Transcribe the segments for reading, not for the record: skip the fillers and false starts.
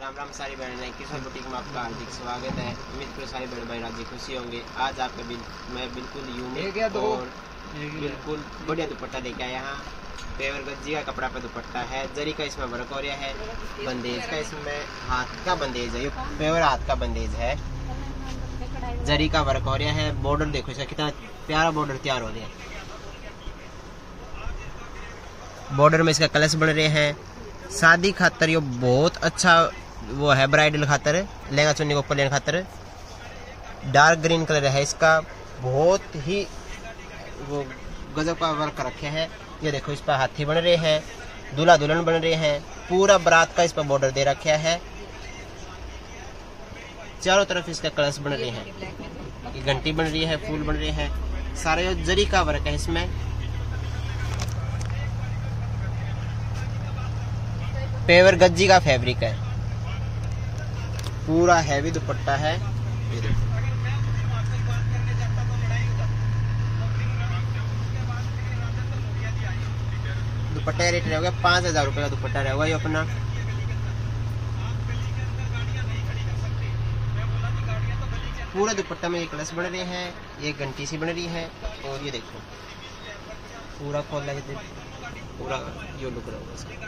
राम राम सारी बहनें, किशोर बुटीक में आपका हार्दिक स्वागत है। उम्मीद करो सारी बहन भाई राजी खुशी होंगे। आज आपके मैं बिल्कुल यूनिक और बिल्कुल बढ़िया दुपट्टा लेके आया यहाँ। पेवर गज्जी का कपड़ा पे दुपट्टा है, जरी का इसमें वर्क हो रहा है, बंदेज का इसमें हाथ का बंदेज है, ये पेवर हाथ का बंदेज है, जरी का वर्क हो रहा है। बॉर्डर देखो इसका कितना प्यारा बॉर्डर तैयार हो रहा है। बॉर्डर में इसका कलश बन रहे हैं। शादी खातर ये बहुत अच्छा वो है, ब्राइडल खातर, लहंगा चुन्नी को ऊपर लेने खातर। डार्क ग्रीन कलर है इसका, बहुत ही वो गजब का वर्क रखे हैं। ये देखो इस पर हाथी बन रहे हैं, दूल्हा दुल्हन बन रहे हैं, पूरा बारात का इस पर बॉर्डर दे रखा है। चारों तरफ इसका कलश बन रहे हैं, ये घंटी बन रही है, फूल बन रहे हैं, सारे जरी का वर्क है इसमें। पेवर गज्जी का फैब्रिक है, पूरा हैवी दुपट्टा है। दुपट्टे रेट रहेगा 5,000 रुपए का दुपट्टा रहेगा ये अपना। पूरा दुपट्टा में ये कलश बन रहे हैं, ये घंटी सी बन रही है, और ये देखो पूरा खोल लगे, पूरा यो लुक रहेगा इसका।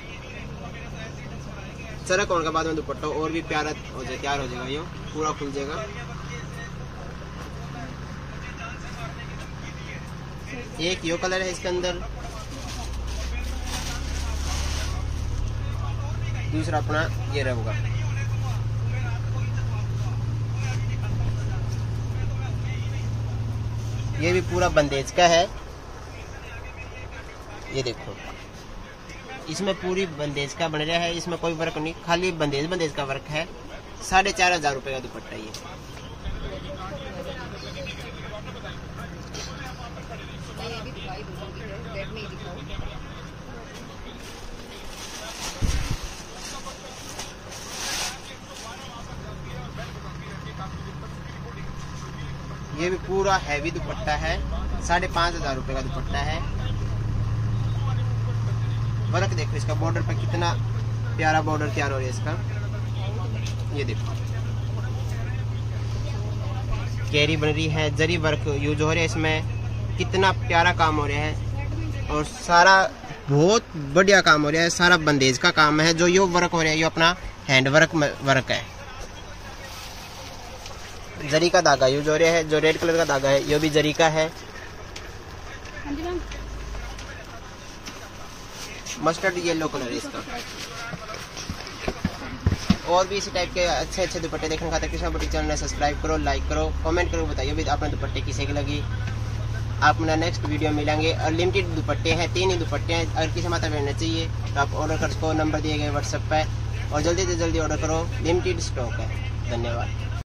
सरक होने के बाद में दुपट्टा और भी प्यारा हो जाए, तैयार हो जाएगा, ये पूरा खुल जाएगा। एक यो कलर है इसके अंदर, दूसरा अपना ये रहेगा। ये भी पूरा बंदेज का है, ये देखो इसमें पूरी बंदेज का बन रहा है, इसमें कोई वर्क नहीं, खाली बंदेज का वर्क है। 4,500 रुपए का दुपट्टा ये भी पूरा हैवी दुपट्टा है, 5,500 रुपए का दुपट्टा है। वर्क देखो इसका, बॉर्डर पर कितना प्यारा बॉर्डर तैयार हो रहा है इसका। ये देखो कैरी बन रही है, जरी वर्क यूज हो रहा है इसमें, कितना प्यारा काम हो रहा है, और सारा बहुत बढ़िया काम हो रहा है, सारा बंदेज का काम है। जो यो वर्क हो रहा है ये अपना हैंड वर्क है। जरी का धागा यूज हो रहा है, जो रेड कलर का धागा है ये भी जरी का है। मस्टर्ड येलो कलर है इसका। और भी इसी टाइप के अच्छे अच्छे दुपट्टे देखने खातिर किशोर बुटीक चैनल सब्सक्राइब करो, लाइक करो, कमेंट करो, बताइए भी आपने दुपट्टे किसे की लगी। आप मेरा नेक्स्ट वीडियो मिलेंगे। और लिमिटेड दुपट्टे हैं, 3 ही दुपट्टे हैं, अगर किसी माता पहनना चाहिए तो आप ऑर्डर कर सको, नंबर दिए गए व्हाट्सएप पर, और जल्दी से जल्दी ऑर्डर करो, लिमिटेड स्टॉक है। धन्यवाद।